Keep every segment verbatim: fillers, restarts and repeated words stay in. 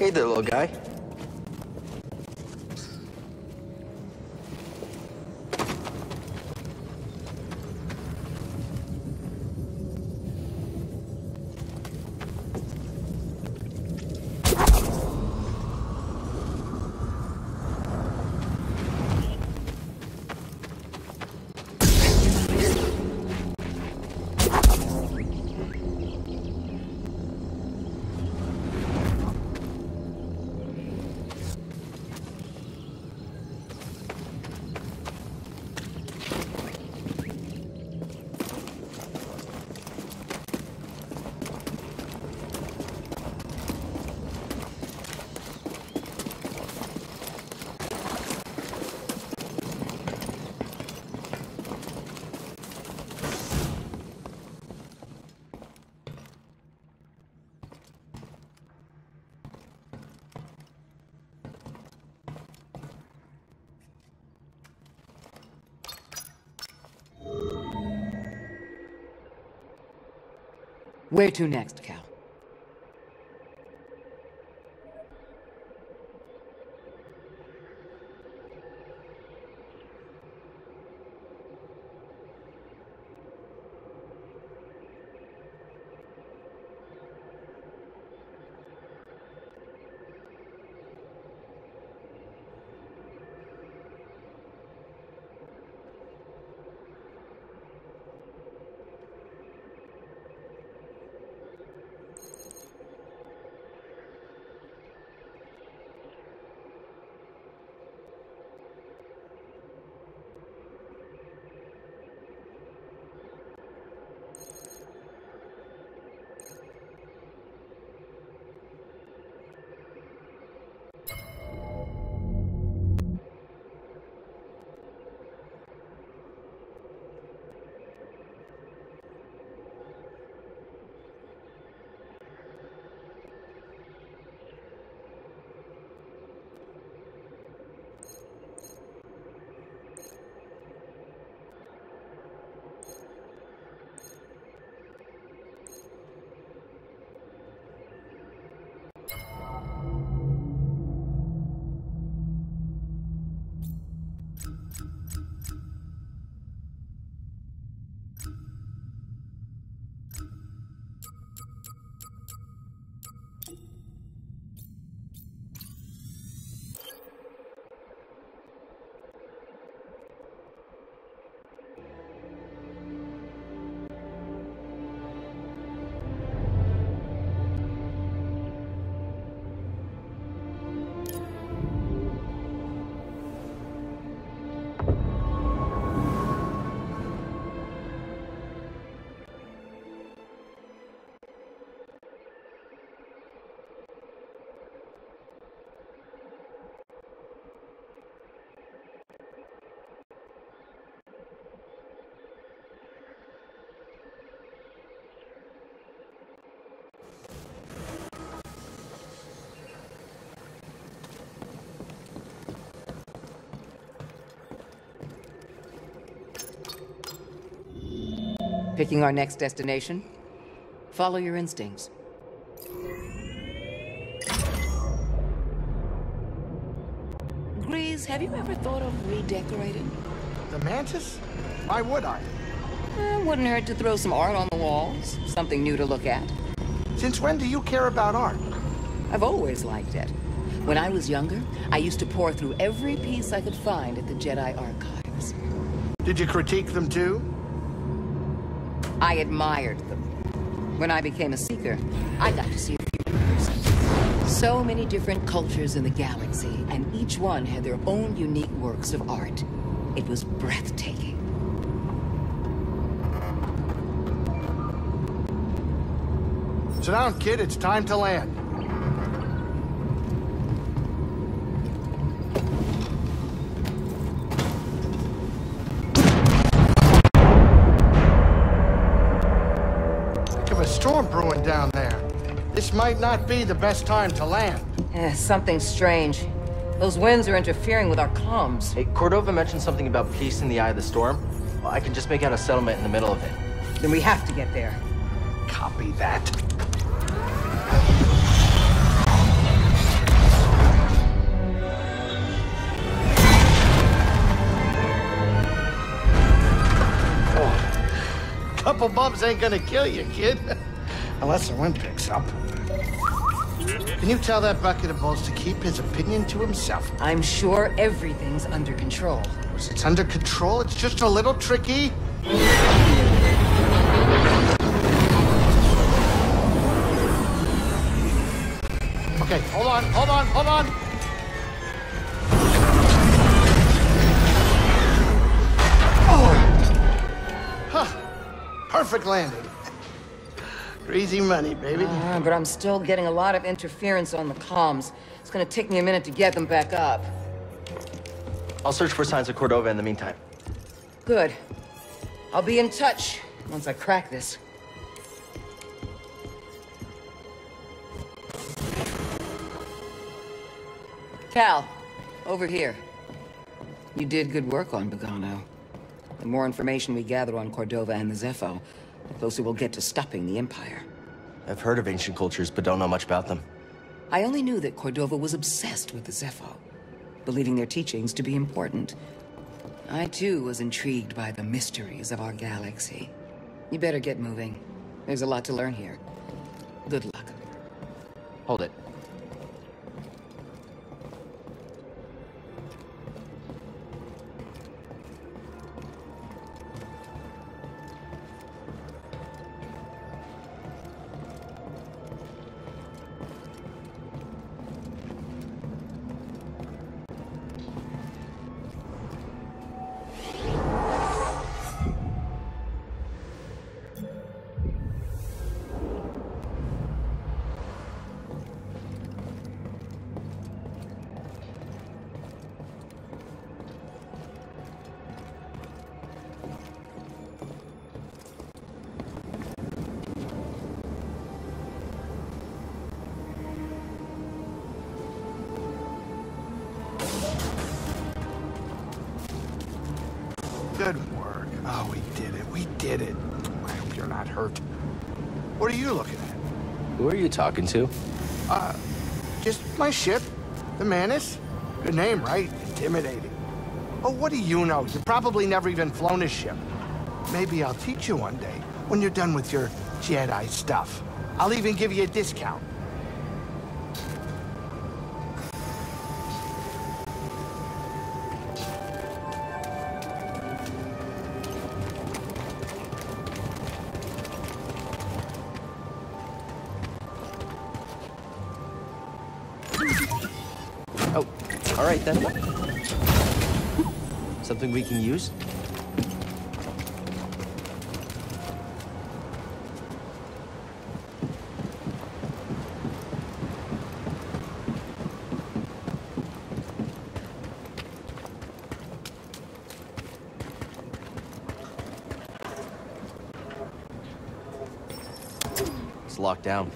Hey there, little guy. Where to next, Cal? Picking our next destination? Follow your instincts. Grease, have you ever thought of redecorating? The mantis? Why would I? Eh, wouldn't hurt to throw some art on the walls. Something new to look at. Since when do you care about art? I've always liked it. When I was younger, I used to pore through every piece I could find at the Jedi archives. Did you critique them too? I admired them. When I became a seeker, I got to see a few in person. So many different cultures in the galaxy, and each one had their own unique works of art. It was breathtaking. Sit down, kid. It's time to land. Storm brewing down there. This might not be the best time to land. Eh, something strange. Those winds are interfering with our comms. Hey, Cordova mentioned something about peace in the eye of the storm. Well, I can just make out a settlement in the middle of it. Then we have to get there. Copy that. couple bumps ain't gonna kill you, kid. Unless the wind picks up. Can you tell that bucket of balls to keep his opinion to himself? I'm sure everything's under control. It's under control. It's just a little tricky. Okay, hold on, hold on, hold on. Oh! Huh. Perfect landing. Easy money, baby. Uh, but I'm still getting a lot of interference on the comms. It's gonna take me a minute to get them back up. I'll search for signs of Cordova in the meantime. Good. I'll be in touch once I crack this. Cal, over here. You did good work on Bogano. The more information we gather on Cordova and the Zepho, the closer we'll get to stopping the Empire. I've heard of ancient cultures, but don't know much about them. I only knew that Cordova was obsessed with the Zepho, believing their teachings to be important. I, too, was intrigued by the mysteries of our galaxy. You better get moving. There's a lot to learn here. Good luck. Hold it. Good work. Oh, we did it. We did it. I hope you're not hurt. What are you looking at? Who are you talking to? Uh, just my ship, the Manus. Good name, right? Intimidating. Oh, what do you know? You probably never even flown a ship. Maybe I'll teach you one day when you're done with your Jedi stuff. I'll even give you a discount. Oh, all right then. Something we can use? It's locked down.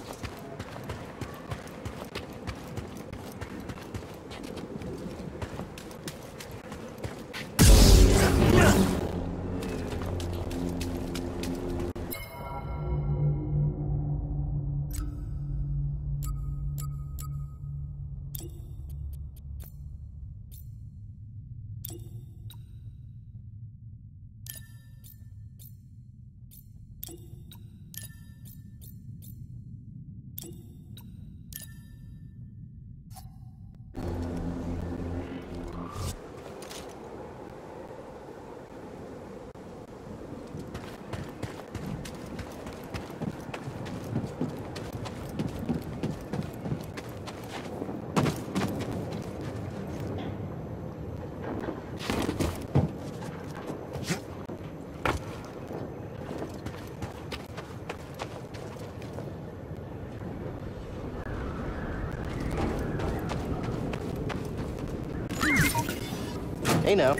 Hey now.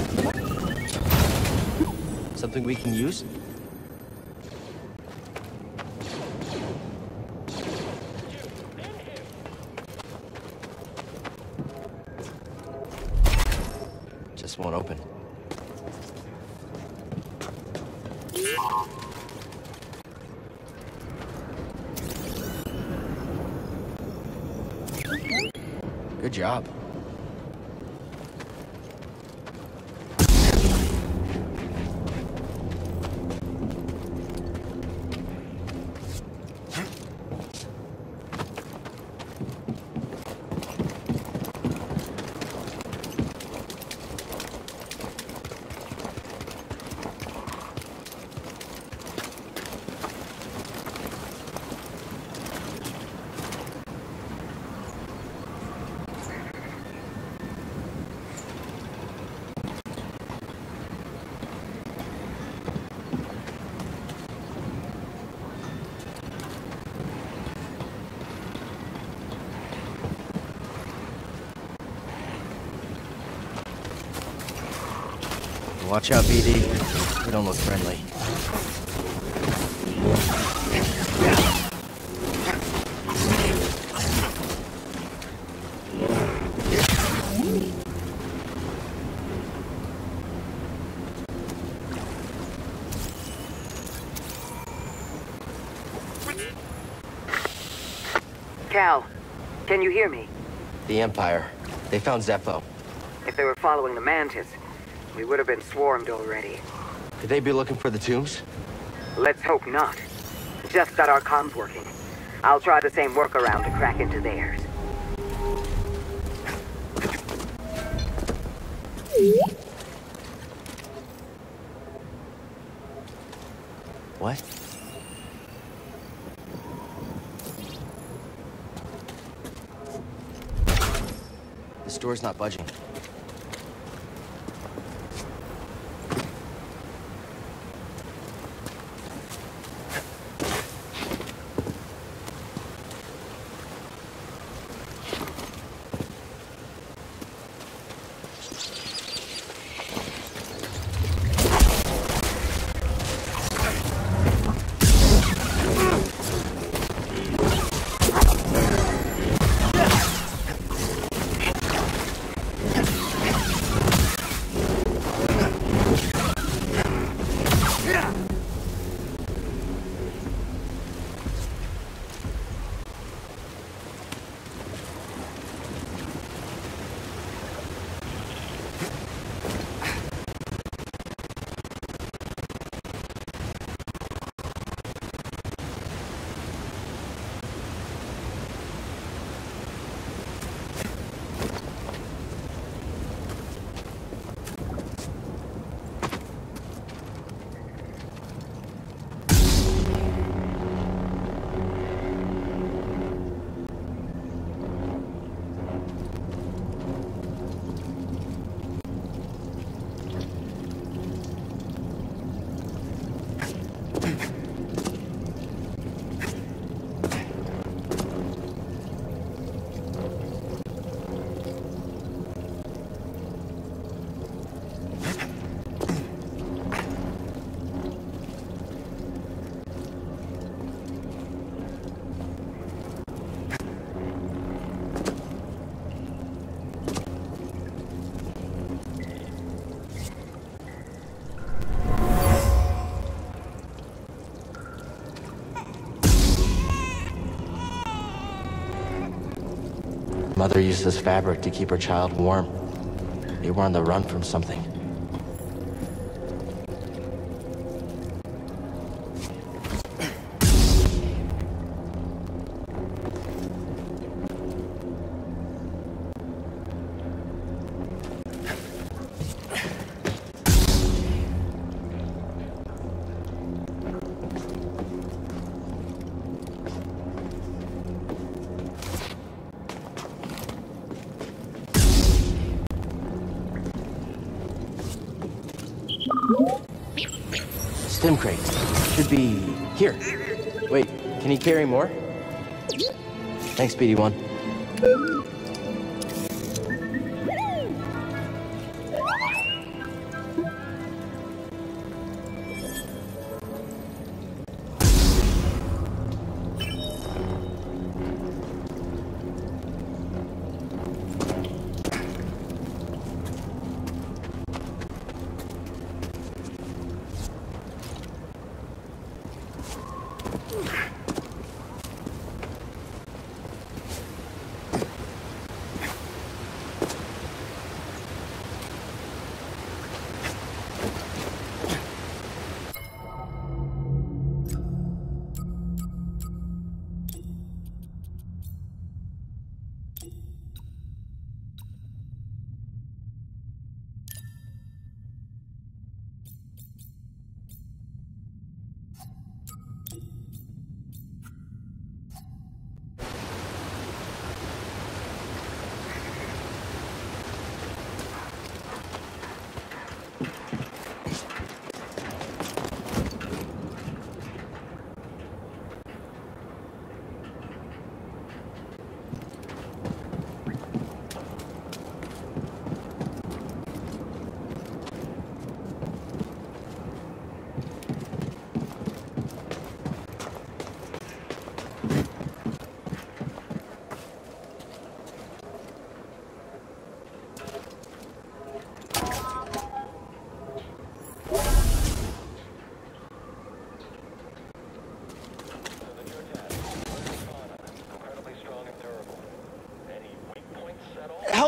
Something we can use? Just won't open. Good job. Watch out, B D. We don't look friendly. Cal, can you hear me? The Empire. They found Zepho. If they were following the Mantis, we would have been swarmed already. Could they be looking for the tombs? Let's hope not. Just got our comms working. I'll try the same workaround to crack into theirs. What? This door's not budging. Mother used this fabric to keep her child warm. They were on the run from something. Stim crate. Should be here. Wait, can you carry more? Thanks, B D one.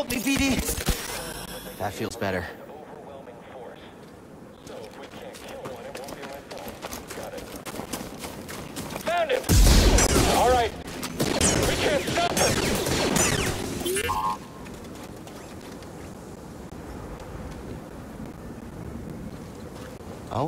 Help me, B D! That feels better. Found him! All right. We can't stop him! Oh?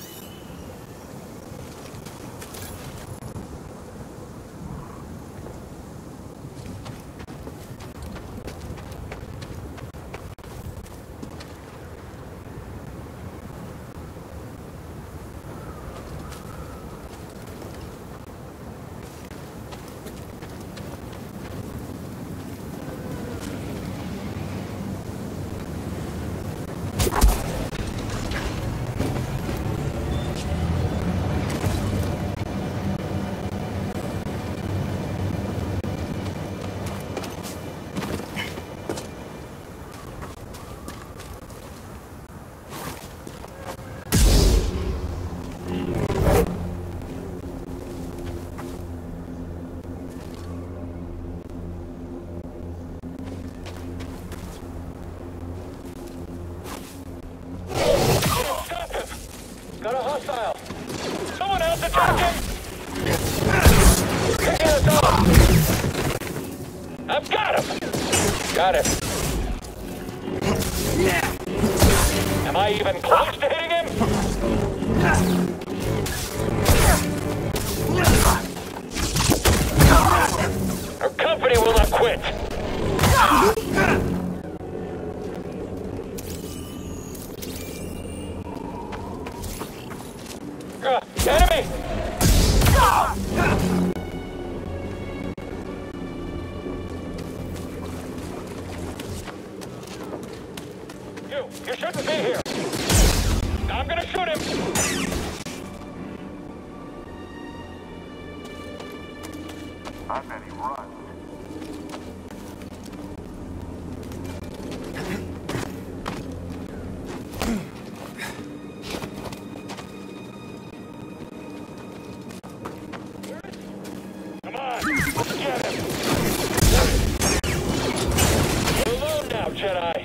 Got a hostile. Someone else attacking! Picking us up! I've got him! Got him. Am I even close to hitting him? Our company will not quit! Uh, enemy! You, you shouldn't be here. I'm gonna shoot him. I bet he runs. Come on, let's get him. You're alone now, Jedi.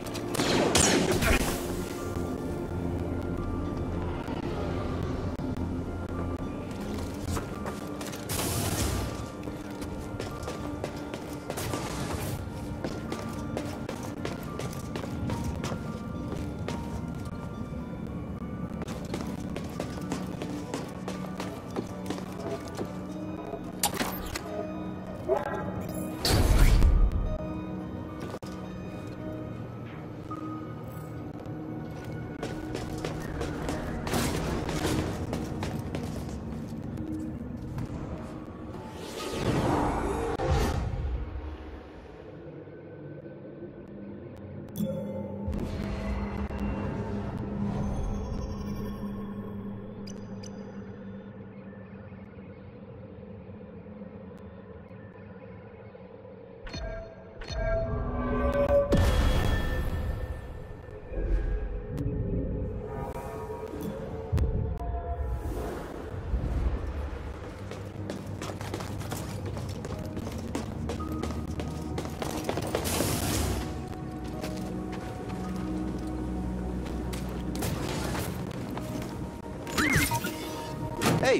Hey!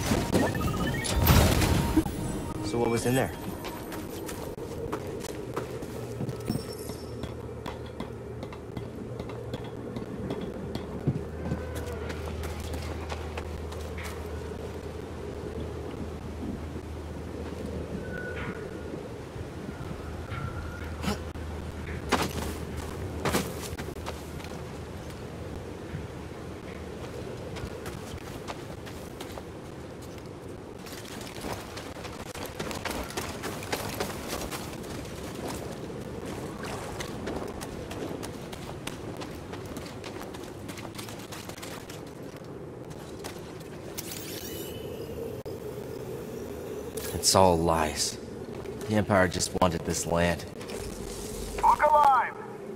So what was in there? It's all lies. The Empire just wanted this land. Look alive!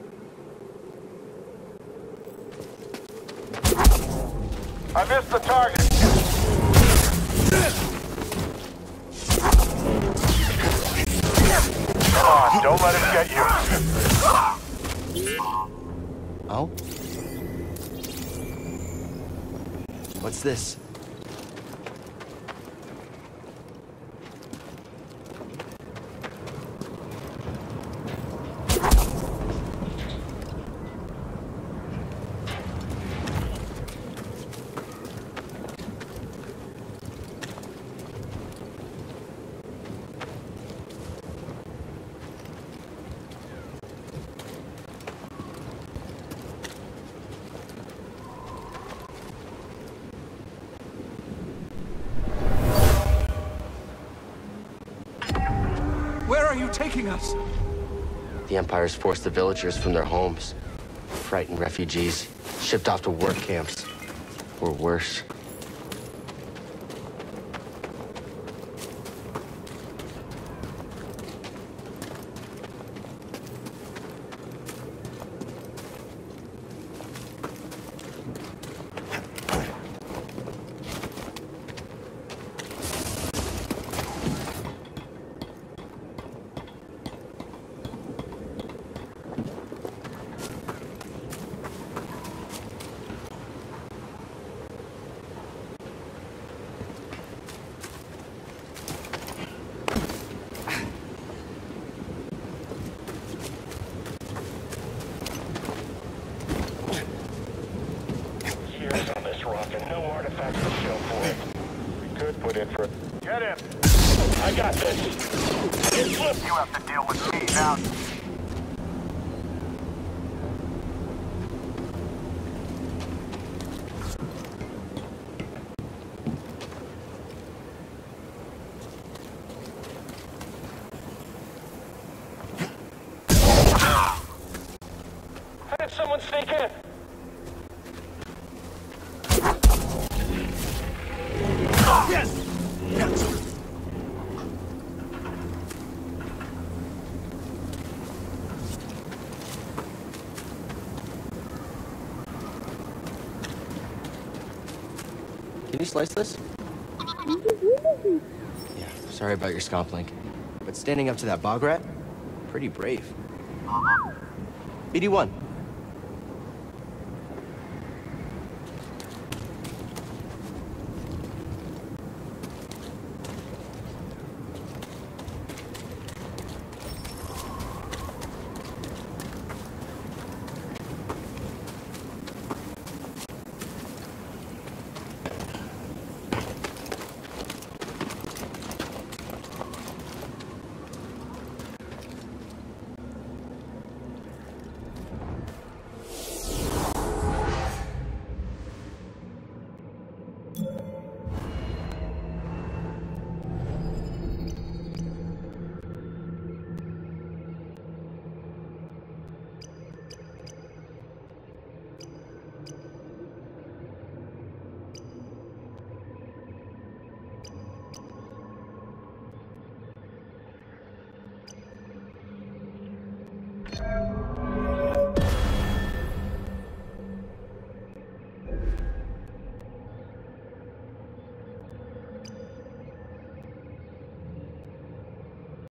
I missed the target. Come on, don't let him get you. Oh? What's this? Where are you taking us? The Empire's forced the villagers from their homes. Frightened refugees, shipped off to work camps. Or worse. Get him! I got this. Get slipped. You have to deal with me now. How did someone sneak in? Yes! Can you slice this? Yeah, sorry about your scomp link. But standing up to that bog rat? Pretty brave. B D one,